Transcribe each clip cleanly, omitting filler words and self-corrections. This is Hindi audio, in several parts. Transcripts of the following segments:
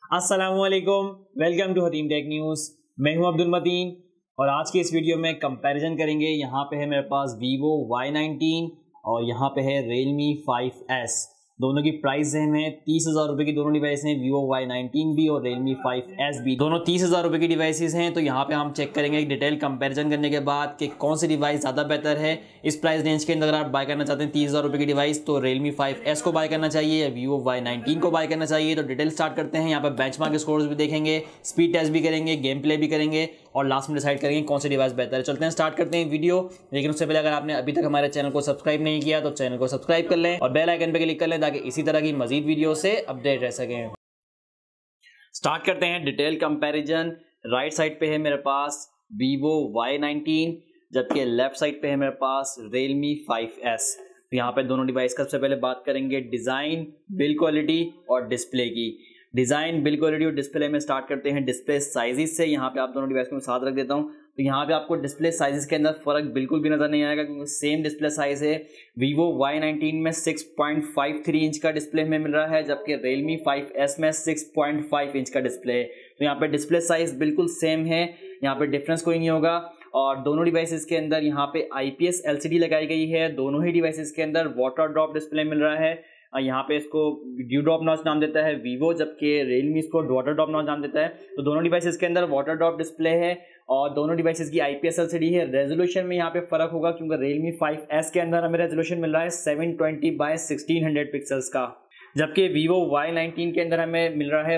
अस्सलामुअलैकुम, welcome to Hatim tech news. मैं हूं अब्दुल मतीन और आज के इस वीडियो में कंपैरिजन करेंगे। यहाँ पे है मेरे पास Vivo Y19 और यहाँ पे है Realme 5S। दोनों की प्राइस है 30,000 रुपये की। दोनों डिवाइस हैं Vivo Y19 भी और Realme 5S भी, दोनों 30,000 रुपये की डिवाइसेस हैं। तो यहाँ पे हम चेक करेंगे एक डिटेल कंपैरिजन करने के बाद कि कौन सी डिवाइस ज़्यादा बेहतर है इस प्राइस रेंज के अंदर। अगर आप बाय करना चाहते हैं 30,000 रुपये की डिवाइस तो Realme 5S को बाय करना चाहिए या Vivo Y19 को बाय करना चाहिए। तो डिटेल स्टार्ट करते हैं। यहाँ पर बेंचमार्क स्कोर्स भी देखेंगे, स्पीड टेस्ट भी करेंगे, गेम प्ले भी करेंगे और लास्ट में डिसाइड करेंगे कौन सी डिवाइस बेहतर है। चलते हैं, स्टार्ट करते हैं वीडियो। लेकिन उससे पहले अगर आपने अभी तक हमारे चैनल को सब्सक्राइब नहीं किया तो चैनल को सब्सक्राइब कर लें और बेल आइकन पे क्लिक कर लें ताकि इसी तरह की मजीद वीडियो से अपडेट रह सकें। स्टार्ट करते हैं डिटेल कंपैरिजन। राइट साइड पे है मेरे पास Vivo Y19 जबकि लेफ्ट साइड पे है मेरे पास Realme 5S। तो यहाँ पे दोनों डिवाइस का सबसे पहले बात करेंगे डिज़ाइन, बिल्ड क्वालिटी और डिस्प्ले की। डिज़ाइन, बिल्ड क्वालिटी और डिस्प्ले में स्टार्ट करते हैं डिस्प्ले साइजेस से। यहाँ पे आप दोनों डिवाइस को मैं साथ रख देता हूँ। तो यहाँ पे आपको डिस्प्ले साइजेस के अंदर फ़र्क बिल्कुल भी नज़र नहीं आएगा क्योंकि सेम डिस्प्ले साइज़ है। Vivo Y19 में 6.53 इंच का डिस्प्ले हमें मिल रहा है जबकि Realme 5S में 6.5 इंच का डिस्प्ले है। तो यहाँ पे डिस्प्ले साइज़ बिल्कुल सेम है, यहाँ पे डिफरेंस कोई नहीं होगा। और दोनों डिवाइसेस के अंदर यहाँ पे IPS LCD लगाई गई है। दोनों ही डिवाइसेस के अंदर वाटर ड्रॉप डिस्प्ले मिल रहा है। यहाँ पे इसको ड्यू ड्रॉप नॉच नाम देता है Vivo, जबकि Realme इसको वाटर ड्रॉप नॉच नाम देता है। तो दोनों डिवाइसेस के अंदर वाटर ड्रॉप डिस्प्ले है और दोनों डिवाइसेस की IPS LCD है। रेजोल्यूशन में यहाँ पे फर्क होगा क्योंकि Realme 5S के अंदर हमें रेजोल्यूशन मिल रहा है 720x1600 पिक्सल्स का, जबकि Vivo Y19 के अंदर हमें मिल रहा है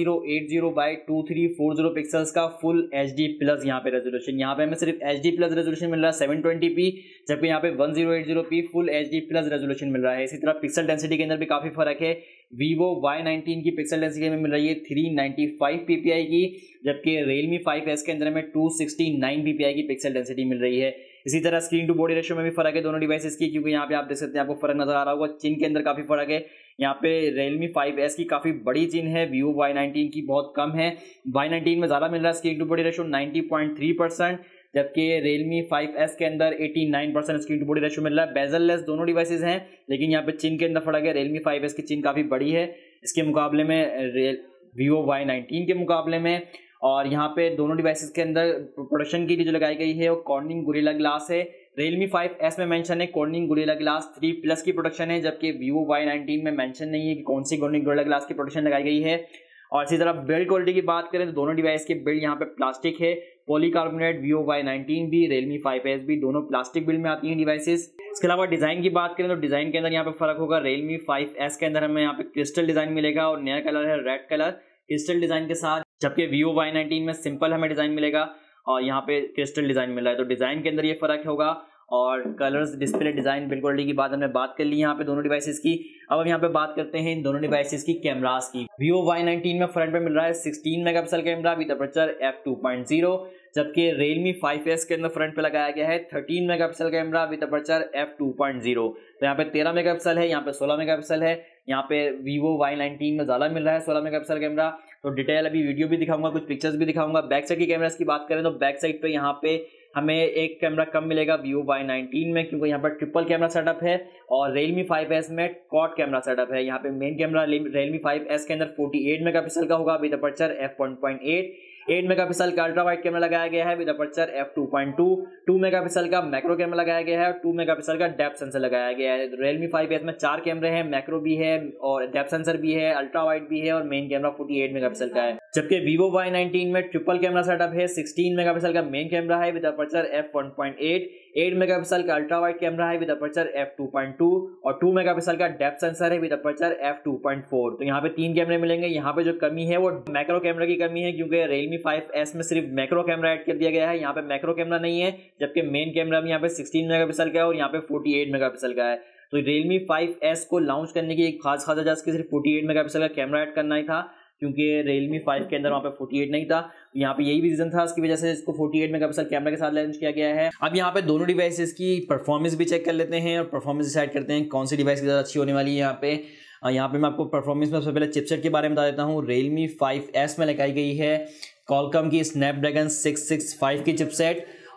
1080x2340 पिक्सल्स का फुल HD प्लस यहाँ पे रेजोल्यूशन। यहाँ पे हमें सिर्फ HD प्लस रेजोल्यूशन मिल रहा है 720p, जबकि यहाँ पे 1080p full HD plus resolution मिल रहा है। इसी तरह पिक्सल डेंसिटी के अंदर भी काफ़ी फर्क है। Vivo Y19 की पिक्सल डेंसिटी में मिल रही है 395 ppi की, जबकि Realme 5S के अंदर हमें 269 ppi की पिक्सल डेंसिटी मिल रही है। इसी तरह स्क्रीन टू बॉडी रेशियो में भी फर्क है दोनों डिवाइसेस की, क्योंकि यहाँ पे आप देख सकते हैं, आपको फर्क नजर आ रहा होगा। चिन के अंदर काफ़ी फर्क है। यहाँ पे Realme 5S की काफ़ी बड़ी चिन है, Vivo Y19 की बहुत कम है। Y19 में ज़्यादा मिल रहा है स्क्रीन टू बॉडी रेशियो 90.3%, जबकि Realme 5S के अंदर 89% स्क्रीन टू बॉडी रेशियो मिल रहा है। बेजल लेस दोनों डिवाइसेस हैं, लेकिन यहाँ पे चिन के अंदर फर्क है। Realme 5S की चिन काफ़ी बड़ी है इसके मुकाबले में, Vivo Y19 के मुकाबले में। और यहाँ पे दोनों डिवाइसेस के अंदर प्रोडक्शन की जो लगाई गई है वो कॉर्निंग गोरिल्ला ग्लास है। Realme 5S में मेंशन है कॉर्निंग गोरिल्ला ग्लास 3+ की प्रोडक्शन है, जबकि Vivo Y19 में मेंशन नहीं है कि कौन सी कॉर्निंग गोरिल्ला ग्लास की प्रोडक्शन लगाई गई है। और इसी तरह बिल्ड क्वालिटी की बात करें तो दोनों डिवाइस की बिल्ड यहाँ पे प्लास्टिक है। पॉलीकार्बोनेट Vivo Y19 भी, Realme 5S भी, दोनों प्लास्टिक बिल्ड में आती हैं डिवाइसेस। इसके अलावा डिज़ाइन की बात करें तो डिज़ाइन के अंदर यहाँ पे फर्क होगा। Realme 5S के अंदर हमें यहाँ पे क्रिस्टल डिज़ाइन मिलेगा और नया कलर है रेड कलर क्रिस्टल डिज़ाइन के साथ, जबकि Vivo Y19 में सिंपल हमें डिज़ाइन मिलेगा और यहाँ पे क्रिस्टल डिज़ाइन मिल रहा है। तो डिज़ाइन के अंदर ये फ़र्क होगा। और colours, display, design, build quality की बात हमने बात कर ली यहाँ पे दोनों डिवाइसेस की। अब हम यहाँ पे बात करते हैं इन दोनों डिवाइसेस की कैमरास की। Vivo Y19 में फ्रंट पे मिल रहा है 16 megapixel camera with aperture f2.0, जबकि Realme 5S के अंदर फ्रंट पे लगाया गया है 13 megapixel camera with aperture f2.0। तो यहाँ पे 13 मेगापिक्सल है, यहाँ पे 16 मेगापिक्सल है। यहाँ पे Vivo Y19 में ज़्यादा मिल रहा है 16 मेगापिक्सल कैमरा। तो डिटेल अभी वीडियो भी दिखाऊंगा, कुछ पिक्चर्स भी दिखाऊंगा। बैक साइड की कैमरास की बात करें तो बैक साइड पे यहाँ पे हमें एक कैमरा कम मिलेगा Vivo Y19 में, क्योंकि यहाँ पर ट्रिपल कैमरा सेटअप है और Realme 5S में क्वाड कैमरा सेटअप है। यहाँ पे मेन कैमरा Realme 5S के अंदर 48 मेगापिक्सल का होगा विद अपर्चर f1.8। 8 मेगापिक्सल का अल्ट्रा वाइड कैमरा लगाया गया है विद अपर्चर f2.2। 2 मेगापिक्सल का मैक्रो कैमरा लगाया गया है और 2 मेगापिक्सल का डेप्थ सेंसर लगाया गया है। Realme 5S में 4 कैमरे हैं, मैक्रो भी है और डेप्थ सेंसर भी है, अल्ट्रा वाइड भी है और मेन कैमरा 48 मेगापिक्सल का है। जबकि Vivo Y19 में ट्रिपल कैमरा सेटअप है। 16 मेगापिक्सल का मेन कैमरा है विद अपर्चर f1.8, 8 मेगापिक्सल का अल्ट्रा वाइड कैमरा है विद अपर्चर f2.2 और 2 मेगापिक्सल का डेप्थ सेंसर है विद अपर्चर f2.4। तो यहाँ पे 3 कैमरे मिलेंगे। यहाँ पे जो कमी है वो मैक्रो कैमरा की कमी है, क्योंकि Realme 5S में सिर्फ मैक्रो कैमरा ऐड कर दिया गया है, यहाँ पे मैक्रो कैमरा नहीं है, जबकि मेन कैमरा भी यहाँ पे 16 मेगापिक्सल का है और यहाँ पे 48 मेगापिक्सल का है। तो Realme 5S को लॉन्च करने की एक खास वजह इसकी सिर्फ 48 मेगापिक्सल का कैमरा ऐड करना ही था, क्योंकि Realme 5 के अंदर वहाँ पे 48 नहीं था। यहाँ पे यही भी रीज़न था, इसकी वजह से इसको 48 मेगापिक्सल कैमरा के साथ लॉन्च किया गया है। अब यहाँ पे दोनों डिवाइसेस की परफॉर्मेंस भी चेक कर लेते हैं और परफॉर्मेंस डिसाइड करते हैं कौन सी डिवाइस ज़्यादा अच्छी होने वाली है। यहाँ पे मैं आपको परफॉर्मेंस में सबसे पहले चिपसेट के बारे में बता देता हूँ। Realme 5S में लगाई गई है Qualcomm की स्नैपड्रैगन 665 की चिपसेट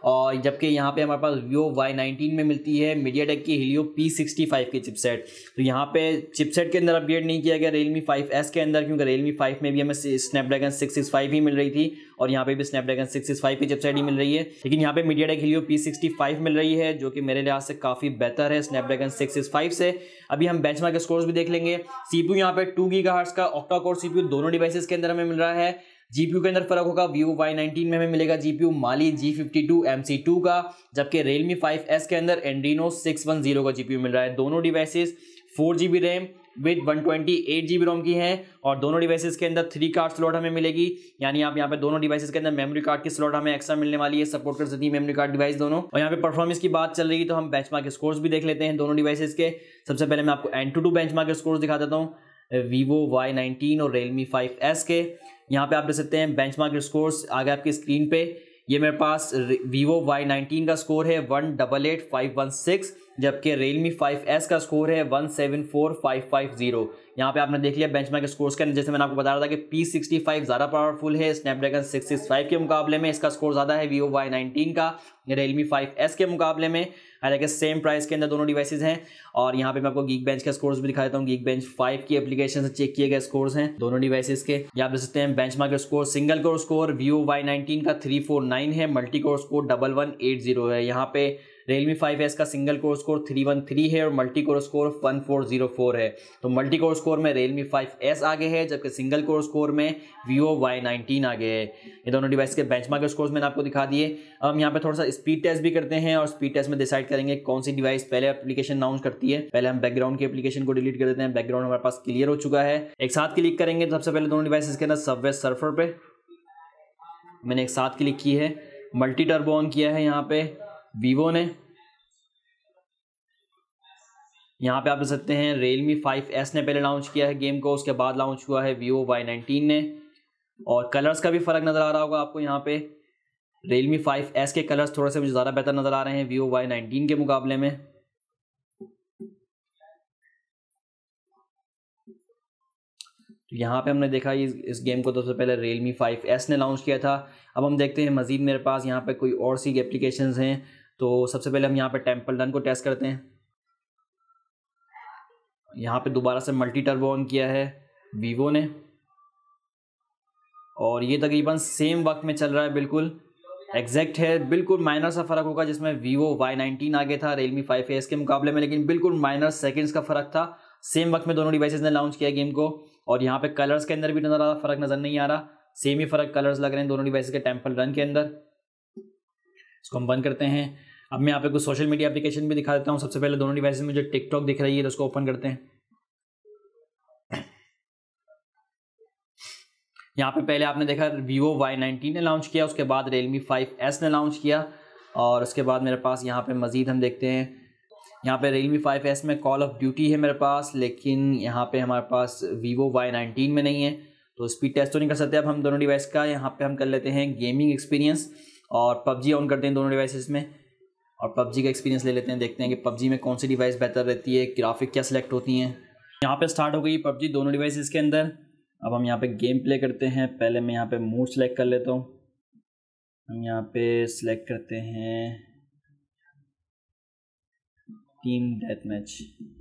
और जबकि यहाँ पे हमारे पास Vivo Y19 में मिलती है MediaTek की Helio P65 की चिपसेट। तो यहाँ पे चिपसेट के अंदर अपग्रेड नहीं किया गया Realme 5S के अंदर, क्योंकि Realme 5 में भी हमें Snapdragon 665 ही मिल रही थी और यहाँ पे भी Snapdragon 665 की चिपसेट ही मिल रही है। लेकिन यहाँ पे MediaTek Helio P65 मिल रही है, जो कि मेरे लिहाज से काफ़ी बेहतर है Snapdragon 665 से। अभी हम बेंचमार्क स्कोर्स भी देख लेंगे। CPU यहाँ पे 2 GHz का ऑक्टा कोर CPU दोनों डिवाइसेस के अंदर हमें मिल रहा है। GPU के अंदर फर्क होगा, Vivo Y19 में हमें मिलेगा GPU Mali G52 MC2 का, जबकि Realme 5S के अंदर Adreno 610 का GPU मिल रहा है। दोनों devices 4GB RAM with 128GB रोम की हैं और दोनों डिवाइसेस के अंदर 3 कार्ड स्लॉट हमें मिलेगी, यानी आप यहाँ पे दोनों डिवाइसेस के अंदर मेमोरी कार्ड की स्लॉट हमें एक्स्ट्रा मिलने वाली है, सपोर्ट कर सकती है मेमोरी कार्ड डिवाइस दोनों। और यहाँ पे परफॉर्मेंस की बात चल रही है तो हम बेंचमार्क स्कोर्स भी देख लेते हैं दोनों डिवाइसेस के। सबसे पहले मैं आपको Antutu बेंचमार्क स्कोर्स दिखा देता हूँ Vivo Y19 और Realme 5S के। यहाँ पे आप देख सकते हैं बेंचमार्क स्कोर्स आ गए आपकी स्क्रीन पे। ये मेरे पास Vivo Y19 का स्कोर है 188,516, जबकि Realme 5S का स्कोर है 174,550। यहाँ पे आपने देख लिया बेंचमार्क स्कोर्स के अंदर, जैसे मैंने आपको बता रहा था कि P65 ज़्यादा पावरफुल है Snapdragon 665 के मुकाबले में, इसका स्कोर ज़्यादा है Vivo Y19 का Realme 5S के मुकाबले में। हालांकि सेम प्राइस के अंदर दोनों डिवाइसेस हैं। और यहाँ पे मैं आपको Geekbench के स्कोर्स भी दिखा देता हूँ। Geekbench 5 की एप्लीकेशन से चेक किए गए स्कोर्स हैं दोनों डिवाइसेस के। ये आप देख सकते हैं benchmark score. Single core score Vivo Y19 का 349 है, मल्टी कोर स्कोर 1180 है। यहाँ पे Realme 5S का सिंगल कोर स्कोर 313 है और मल्टी कोर स्कोर 1404 है। तो मल्टी कोर स्कोर में Realme 5S आगे है, जबकि सिंगल कोर स्कोर में Vivo Y19 आगे है। ये दोनों डिवाइस के बेंचमार्क स्कोर्स मैंने आपको दिखा दिए। अब हम यहाँ पे थोड़ा सा स्पीड टेस्ट भी करते हैं और स्पीड टेस्ट में डिसाइड करेंगे कौन सी डिवाइस पहले एप्लीकेशन लॉन्च करती है। पहले हम बैकग्राउंड की एप्लीकेशन को डिलीट कर देते हैं। बैकग्राउंड हमारे पास क्लियर हो चुका है। एक साथ क्लिक करेंगे। सबसे पहले दोनों डिवाइसेस के अंदर सबवे सर्फर पे मैंने एक साथ क्लिक की है। मल्टी टर्बो ऑन किया है यहाँ पे Vivo ने। यहाँ पे आप देख सकते हैं Realme 5S ने पहले लॉन्च किया है गेम को, उसके बाद लॉन्च हुआ है Vivo Y19 ने। और कलर्स का भी फर्क नज़र आ रहा होगा आपको। यहाँ पे Realme 5S के कलर्स थोड़े से मुझे ज़्यादा बेहतर नज़र आ रहे हैं Vivo Y19 के मुकाबले में। तो यहाँ पे हमने देखा इस गेम को तो सबसे पहले Realme 5S ने लॉन्च किया था। अब हम देखते हैं मज़ीद मेरे पास यहाँ पे कोई और सी एप्लीकेशंस हैं। तो सबसे पहले हम यहाँ पे टेम्पल रन को टेस्ट करते हैं। यहाँ पे दोबारा से मल्टी टर्बो ऑन किया है Vivo ने और ये तकरीबन सेम वक्त में चल रहा है, बिल्कुल एग्जैक्ट है। बिल्कुल माइनर सा फ़र्क होगा, जिसमें Vivo Y19 आगे था Realme 5S के मुकाबले में, लेकिन बिल्कुल माइनर सेकंड्स का फ़र्क था। सेम वक्त में दोनों डिवाइसेस ने लॉन्च किया गेम को। और यहाँ पे कलर्स के अंदर भी नज़र आ रहा, फ़र्क नज़र नहीं आ रहा, सेम ही फ़र्क कलर्स लग रहे हैं दोनों डिवाइसेस के टेम्पल रन के अंदर। इसको हम बंद करते हैं। अब मैं यहाँ पे कुछ सोशल मीडिया एप्लीकेशन भी दिखा देता हूँ। सबसे पहले दोनों डिवाइसेस में मुझे टिकटॉक दिख रही है, तो उसको ओपन करते हैं। यहाँ पे पहले आपने देखा Vivo Y19 ने लॉन्च किया, उसके बाद Realme 5S ने लॉन्च किया और उसके बाद मेरे पास यहाँ पे मज़ीद हम देखते हैं। यहाँ पे Realme 5S में कॉल ऑफ ड्यूटी है मेरे पास, लेकिन यहाँ पे हमारे पास Vivo Y19 में नहीं है। तो स्पीड टेस्ट तो नहीं कर सकते अब हम दोनों डिवाइस का। यहाँ पे हम कर लेते हैं गेमिंग एक्सपीरियंस और PUBG ऑन करते हैं दोनों डिवाइसेस में और PUBG का एक्सपीरियंस ले लेते हैं। देखते हैं कि PUBG में कौन सी डिवाइस बेहतर रहती है, ग्राफिक क्या सिलेक्ट होती हैं। यहाँ पे स्टार्ट हो गई PUBG दोनों डिवाइसेस के अंदर। अब हम यहाँ पे गेम प्ले करते हैं। पहले मैं यहाँ पे मूड सेलेक्ट कर लेता हूँ। हम यहाँ पे सिलेक्ट करते हैं टीम डेथ मैच।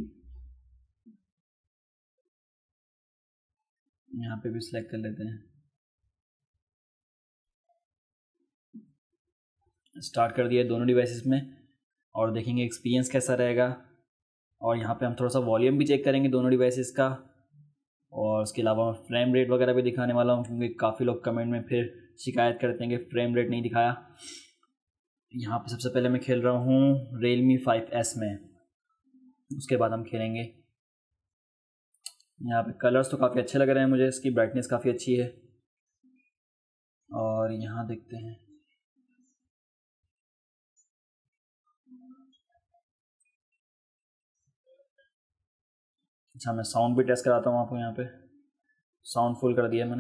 यहाँ पे भी सिलेक्ट कर लेते हैं। स्टार्ट कर दिया दोनों डिवाइसेस में और देखेंगे एक्सपीरियंस कैसा रहेगा। और यहाँ पे हम थोड़ा सा वॉल्यूम भी चेक करेंगे दोनों डिवाइसेस का और उसके अलावा मैं फ्रेम रेट वगैरह भी दिखाने वाला हूँ, क्योंकि काफ़ी लोग कमेंट में फिर शिकायत करते हैं कि फ्रेम रेट नहीं दिखाया। यहाँ पे सबसे पहले मैं खेल रहा हूँ Realme 5S में, उसके बाद हम खेलेंगे। यहाँ पे कलर्स तो काफ़ी अच्छे लग रहे हैं मुझे, इसकी ब्राइटनेस काफ़ी अच्छी है। और यहाँ देखते हैं, अच्छा मैं साउंड भी टेस्ट कराता हूँ आपको। यहाँ पे साउंड फुल कर दिया मैंने।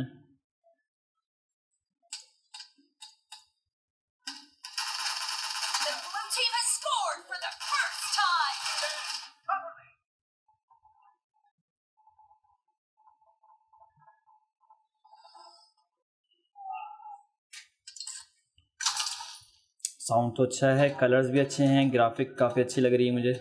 साउंड तो अच्छा है, कलर्स भी अच्छे हैं, ग्राफिक काफ़ी अच्छी लग रही है मुझे।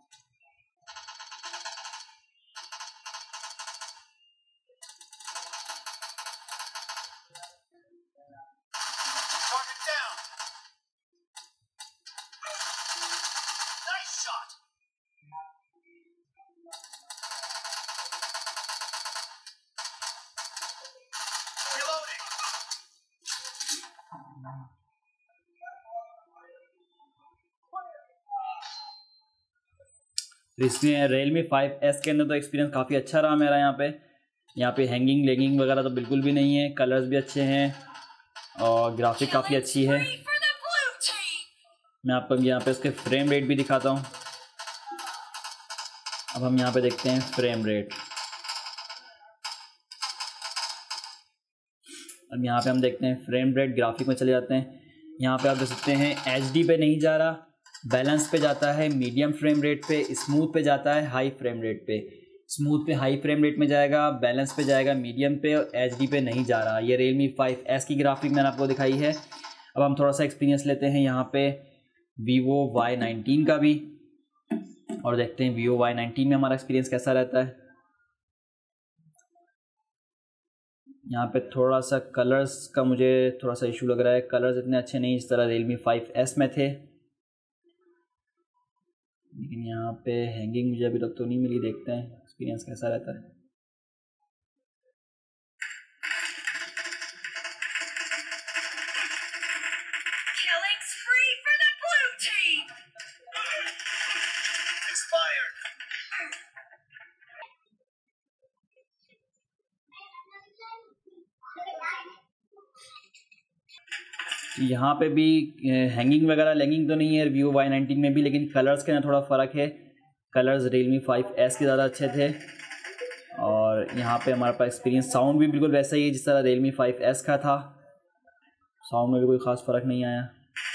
इसमें Realme 5S के अंदर तो एक्सपीरियंस काफ़ी अच्छा रहा मेरा। यहाँ पे हैंगिंग लेगिंग वगैरह तो बिल्कुल भी नहीं है, कलर्स भी अच्छे हैं और ग्राफिक काफ़ी अच्छी है। मैं आपको यहाँ पे इसके फ्रेम रेट भी दिखाता हूँ। अब हम यहाँ पे देखते हैं फ्रेम रेट। अब यहाँ पे हम देखते हैं फ्रेम रेट, ग्राफिक में चले जाते हैं। यहाँ पे आप देख सकते हैं HD पे नहीं जा रहा, बैलेंस पे जाता है, मीडियम फ्रेम रेट पे, स्मूथ पे जाता है, हाई फ्रेम रेट पे। स्मूथ पे हाई फ्रेम रेट में जाएगा, बैलेंस पे जाएगा मीडियम पे, और HD पे नहीं जा रहा। ये Realme 5S की ग्राफिक मैंने आपको दिखाई है। अब हम थोड़ा सा एक्सपीरियंस लेते हैं यहाँ पे Vivo Y19 का भी, और देखते हैं Vivo Y19 में हमारा एक्सपीरियंस कैसा रहता है। यहाँ पे थोड़ा सा कलर्स का मुझे थोड़ा सा इशू लग रहा है, कलर्स इतने अच्छे नहीं इस तरह Realme 5S में थे। लेकिन यहाँ पे हैंगिंग मुझे अभी तक तो नहीं मिली, देखते हैं एक्सपीरियंस कैसा रहता है। यहाँ पे भी हैंगिंग वगैरह लैंगिंग तो नहीं है Vivo Y19 में भी, लेकिन कलर्स के ना थोड़ा फ़र्क है। कलर्स Realme 5S के ज़्यादा अच्छे थे। और यहाँ पे हमारे पास एक्सपीरियंस, साउंड भी बिल्कुल वैसा ही है जिस तरह Realme 5S का था। साउंड में भी कोई ख़ास फ़र्क नहीं आया।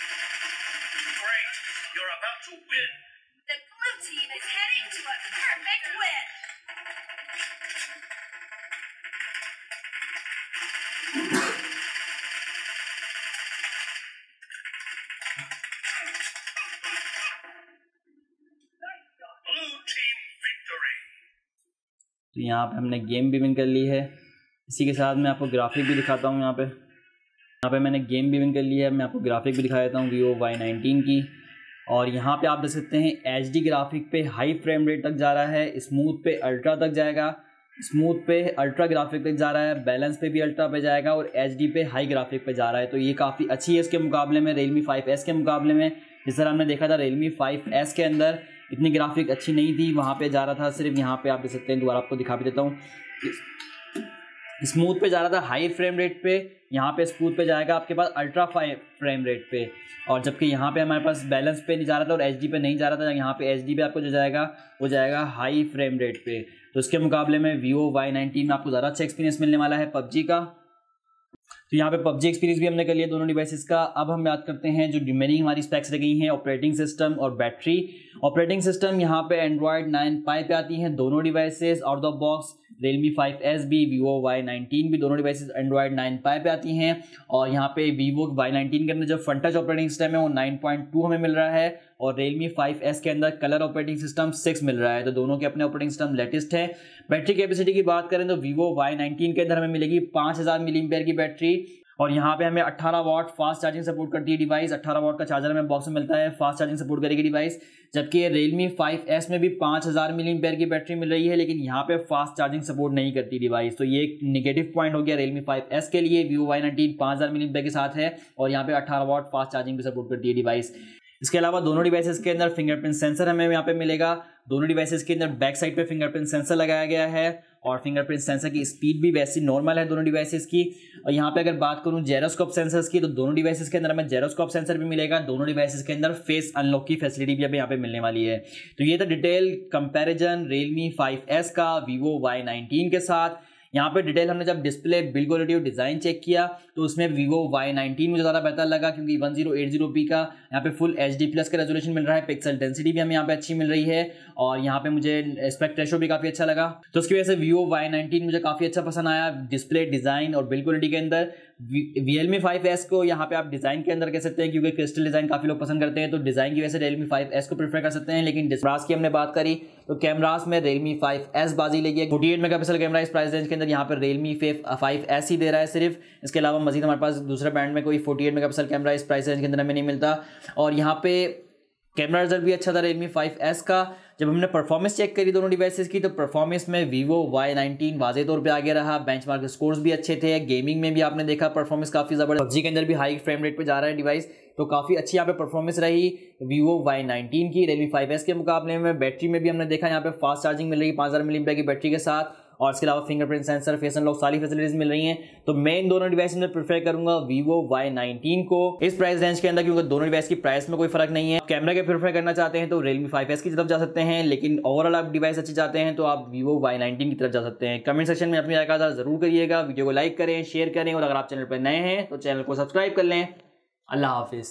तो यहाँ पे हमने गेम भी विन कर ली है। इसी के साथ मैं आपको ग्राफिक भी दिखाता हूँ। यहाँ पे मैंने गेम भी विन कर ली है। मैं आपको ग्राफिक भी दिखा देता हूँ Vivo Y19 की। और यहाँ पे आप देख सकते हैं HD ग्राफिक पे हाई फ्रेम रेट तक जा रहा है, स्मूथ पे अल्ट्रा तक जाएगा, स्मूथ पे अल्ट्रा ग्राफिक तक जा रहा है, बैलेंस पे भी अल्ट्रा पे जाएगा, और HD पे हाई ग्राफिक पे जा रहा है। तो ये काफ़ी अच्छी है इसके मुकाबले में, Realme 5S के मुकाबले में। जिस तरह हमने देखा था Realme 5S के अंदर इतनी ग्राफिक अच्छी नहीं थी, वहाँ पे जा रहा था सिर्फ, यहाँ पे आप देख सकते हैं, दोबारा आपको दिखा भी देता हूँ, स्मूथ पे जा रहा था हाई फ्रेम रेट पे, यहाँ पे स्मूथ पे जाएगा आपके पास अल्ट्रा फ्रेम रेट पे, और जबकि यहाँ पे हमारे पास बैलेंस पे नहीं जा रहा था और HD पे नहीं जा रहा था। यहाँ पे HD पे आपको जो जाएगा वो जाएगा हाई फ्रेम रेट पे। तो इसके मुकाबले में Vivo Y19 में आपको ज़्यादा अच्छा एक्सपीरियंस मिलने वाला है PUBG का। तो यहाँ पे PUBG एक्सपीरियंस भी हमने कर लिया दोनों डिवाइसेस का। अब हम बात करते हैं जो रिमेनिंग हमारी स्पेक्स रह गई हैं, ऑपरेटिंग सिस्टम और बैटरी। ऑपरेटिंग सिस्टम यहाँ पे Android 9 Pie पे आती हैं दोनों devices out of box. Realme 5S भी, Vivo Y19 भी, दोनों डिवाइसेस Android 9 Pie पे आती हैं। और यहाँ पे Vivo Y19 के अंदर जो फ्रंट टच ऑपरेटिंग सिस्टम है वो 9.2 हमें मिल रहा है, और Realme 5S के अंदर कलर ऑपरेटिंग सिस्टम 6 मिल रहा है। तो दोनों के अपने ऑपरेटिंग सिस्टम लेटेस्ट है। बैटरी कैपेसिटी की बात करें तो Vivo Y19 के अंदर हमें मिलेगी 5000 mAh की बैटरी, और यहाँ पे हमें 18 वाट फास्ट चार्जिंग सपोर्ट करती है डिवाइस। 18 वाट का चार्जर हमें बॉक्स में मिलता है, फास्ट चार्जिंग सपोर्ट करेगी डिवाइस। जबकि ये Realme 5S में भी 5000 mAh की बैटरी मिल रही है, लेकिन यहाँ पे फास्ट चार्जिंग सपोर्ट नहीं करती डिवाइस। तो ये एक निगेटिव पॉइंट हो गया Realme 5S के लिए। Vivo Y19 5000 mAh के साथ है, और यहाँ पे 18 वाट फास्ट चार्जिंग भी सपोर्ट करती है डिवाइस। इसके अलावा दोनों डिवाइसेस के अंदर फिंगरप्रिंट सेंसर हमें यहाँ पे मिलेगा। दोनों डिवाइसेस के अंदर बैक साइड पे फिंगरप्रिंट सेंसर लगाया गया है, और फिंगरप्रिंट सेंसर की स्पीड भी वैसी नॉर्मल है दोनों डिवाइसेस की। और यहाँ पे अगर बात करूँ जायरोस्कोप सेंसर्स की, तो दोनों डिवाइसेस के अंदर हमें जायरोस्कोप सेंसर भी मिलेगा। दोनों डिवाइसेस के अंदर फेस अनलॉक की फैसिलिटी भी अभी यहाँ पे मिलने वाली है। तो ये था डिटेल कंपैरिजन Realme 5S का Vivo Y19 के साथ। यहाँ पे डिटेल हमने जब डिस्प्ले, बिल्ड क्वालिटी और डिज़ाइन चेक किया तो उसमें Vivo Y19 मुझे ज़्यादा बेहतर लगा, क्योंकि 1080p का यहाँ पे फुल HD+ का रेजोल्यूशन मिल रहा है। पिक्सल डेंसिटी भी हमें यहाँ पे अच्छी मिल रही है, और यहाँ पे मुझे एस्पेक्ट रेशो भी काफ़ी अच्छा लगा। तो उसकी वजह से Vivo Y19 मुझे काफ़ी अच्छा पसंद आया डिस्प्ले, डिज़ाइन और बिल्ड क्वालिटी के अंदर। Realme 5S को यहाँ पे आप डिज़ाइन के अंदर कह सकते हैं, क्योंकि क्रिस्टल डिज़ाइन काफ़ी लोग पसंद करते हैं, तो डिज़ाइन की वजह से Realme 5S को प्रेफर कर सकते हैं। लेकिन कैमरास की हमने बात करी तो कैमरास में Realme 5S बाजी लेगी है। 48 मेगापिक्सल कैमरा इस प्राइस रेंज के अंदर यहाँ पर Realme 5S ही दे रहा है सिर्फ। इसके अलावा मजीद हमारे पास दूसरे ब्रांड में कोई 48 मेगापिक्सल कैमरा इस प्राइस रेंज के अंदर हमें नहीं मिलता। और यहाँ पे कैमरा रिजल्ट भी अच्छा था Realme 5S का। जब हमने परफॉर्मेंस चेक करी दोनों डिवाइसेस की, तो परफॉर्मेंस में Vivo Y19 वाज़े तौर पे आगे रहा। बेंचमार्क स्कोर्स भी अच्छे थे। गेमिंग में भी आपने देखा परफॉर्मेंस काफ़ी ज़बरदस्त, PUBG के अंदर भी हाई फ्रेम रेट पे जा रहा है डिवाइस, तो काफ़ी अच्छी यहाँ पे परफॉर्मेंस रही Vivo Y19 की Realme 5S के मुकाबले में। बैटरी में भी हमने देखा यहाँ पे फास्ट चार्जिंग मिल रही है 5000 mAh की बैटरी के साथ, और इसके अलावा फिंगरप्रिंट सेंसर, फेस अनलॉक सारी फैसिलिटीज मिल रही हैं। तो मैं इन दोनों डिवाइस में प्रेफर करूंगा Vivo Y19 को इस प्राइस रेंज के अंदर, क्योंकि दोनों डिवाइस की प्राइस में कोई फर्क नहीं है। कैमरा के प्रेफर करना चाहते हैं तो Realme 5S की तरफ जा सकते हैं, लेकिन ओवरऑल आप डिवाइस अच्छी चाहते हैं तो आप Vivo Y19 की तरफ जा सकते हैं। कमेंट सेक्शन में अपनी राय का जरूर करिएगा। वीडियो को लाइक करें, शेयर करें, और अगर आप चैनल पर नए हैं तो चैनल को सब्सक्राइब कर लें। अल्लाह हाफिज़।